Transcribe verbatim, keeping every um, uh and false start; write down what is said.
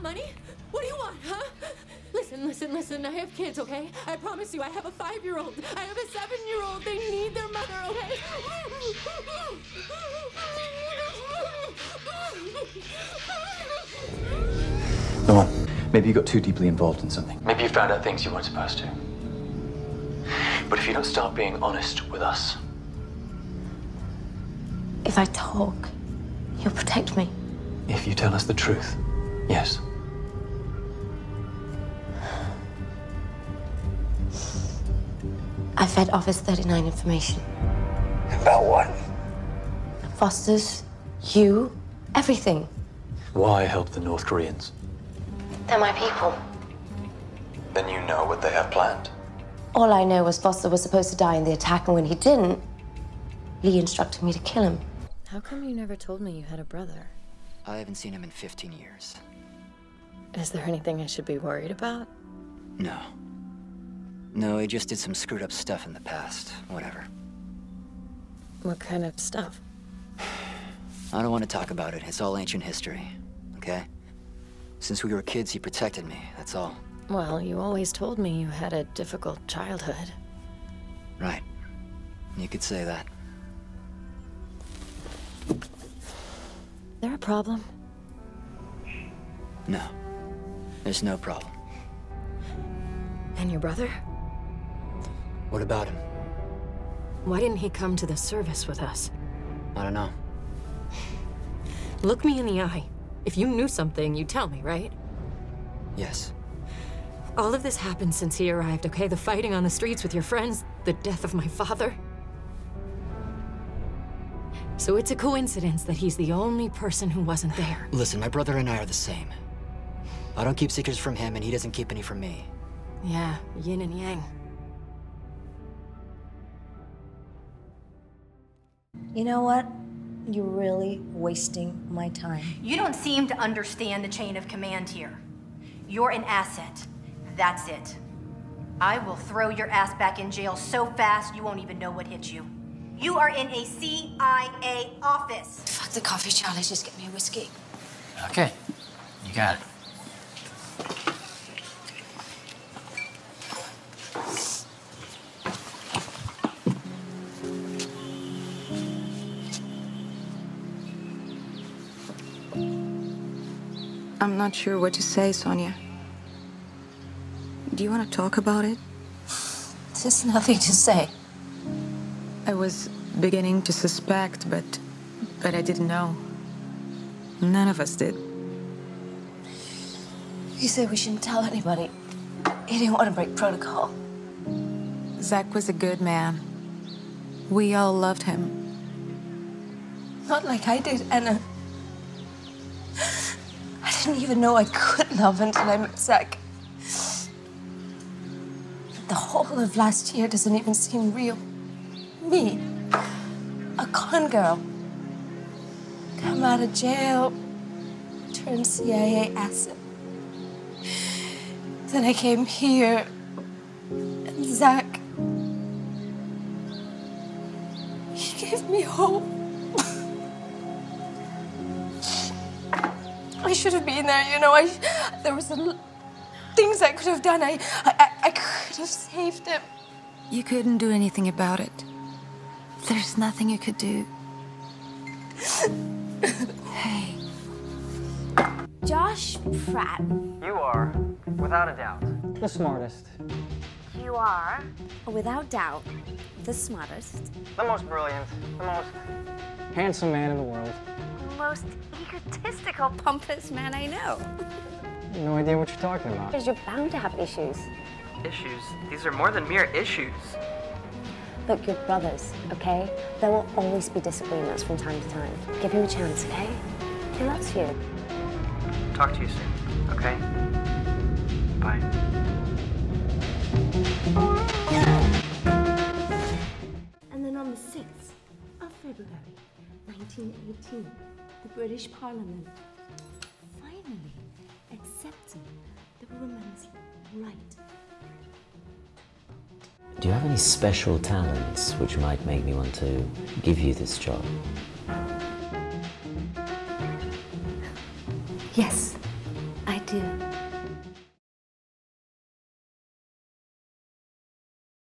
money? What do you want, huh? Listen, listen, listen, I have kids, okay? I promise you, I have a five-year-old. I have a seven-year-old. They need their mother, okay? Come on. Maybe you got too deeply involved in something. Maybe you found out things you weren't supposed to. But if you don't start being honest with us... If I talk, you'll protect me. If you tell us the truth, yes. I fed Office thirty-nine information. About what? Foster's, you, everything. Why help the North Koreans? They're my people. Then you know what they have planned. All I know was Foster was supposed to die in the attack, and when he didn't, Lee instructed me to kill him. How come you never told me you had a brother? I haven't seen him in fifteen years. Is there anything I should be worried about? No. No, he just did some screwed up stuff in the past. Whatever. What kind of stuff? I don't want to talk about it. It's all ancient history, okay? Since we were kids, he protected me, that's all. Well, you always told me you had a difficult childhood. Right. You could say that. There a problem? No. There's no problem. And your brother? What about him? Why didn't he come to the service with us? I don't know. Look me in the eye. If you knew something, you'd tell me, right? Yes. All of this happened since he arrived, okay? The fighting on the streets with your friends, the death of my father. So it's a coincidence that he's the only person who wasn't there. Listen, my brother and I are the same. I don't keep secrets from him, and he doesn't keep any from me. Yeah, yin and yang. You know what? You're really wasting my time. You don't seem to understand the chain of command here. You're an asset. That's it. I will throw your ass back in jail so fast you won't even know what hit you. You are in a C I A office. Fuck the coffee, Charlie. Just get me a whiskey. Okay, you got it. I'm not sure what to say, Sonia. Do you want to talk about it? There's nothing to say. I was beginning to suspect, but... but I didn't know. None of us did. He said we shouldn't tell anybody. He didn't want to break protocol. Zach was a good man. We all loved him. Not like I did, Anna. I didn't even know I could love until I met Zach. The whole of last year doesn't even seem real. Me, a con girl, come out of jail, turned C I A asset. Then I came here, and Zach, he gave me hope. I should have been there, you know. I, there was a, things I could have done. I, I, I could have saved him. You couldn't do anything about it. There's nothing you could do. Hey. Josh Pratt. You are, without a doubt, the smartest. You are, without doubt, the smartest. The most brilliant. The most handsome man in the world. The most egotistical, pompous man I know. No idea what you're talking about. Because you're bound to have issues. Issues? These are more than mere issues. Look, you're brothers, okay? There will always be disagreements from time to time. Give him a chance, okay? He loves you. Talk to you soon, okay? Bye. And then on the sixth of February, nineteen eighteen, the British Parliament finally accepted the woman's right. Do you have any special talents which might make me want to give you this job?